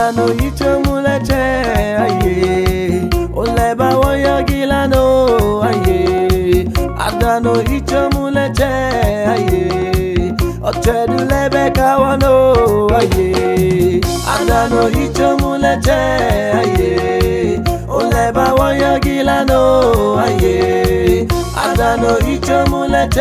Adano ichomulache aye. Oleba woyagilano aye. Adano ichomulache aye. Ochedulebe kawano aye. Adano ichomulache aye. Oleba woyagilano aye. Adano ichomulache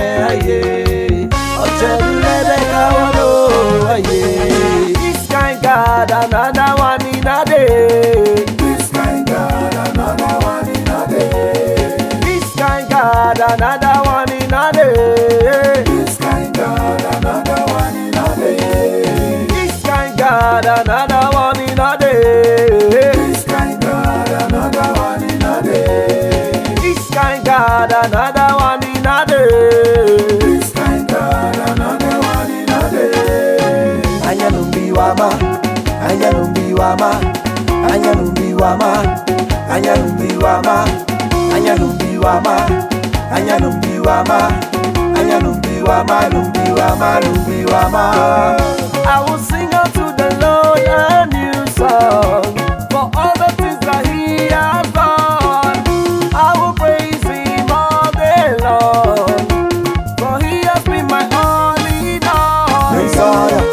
aye. Ochedulebe kawano aye. This kind God, another one in a day. This kind God, another one in a day. This kind God, another one in a day. This kind God, another one in a day. This kind God, another one in a day. This kind God, another one in a day. This kind God, another one in a day. This kind God, another one in a day. Anyanumbiwama, Anyanumbiwama, Anyanumbiwama, Anyanumbiwama, Anyanumbiwama, Anyanumbiwama, Anyanumbiwama, Lumbiwama, Lumbiwama. I will sing unto the Lord a new song for all the things that He has done. I will praise Him all day long, for He has been my all in all. Messiah,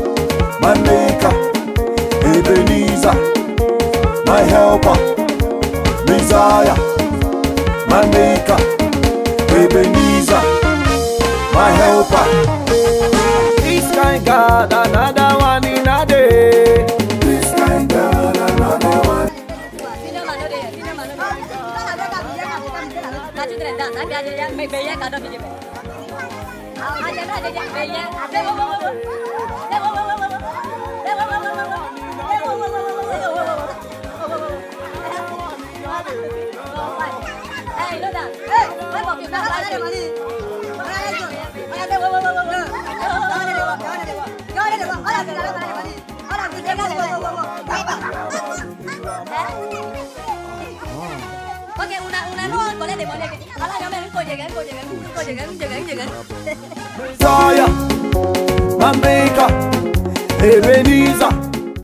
my maker, Ebenezer, my helper. Messiah, my maker, Ebenezer, my helper. This kind God, another one in a day. This kind God, another one. Messiah, my maker, Ebenezer.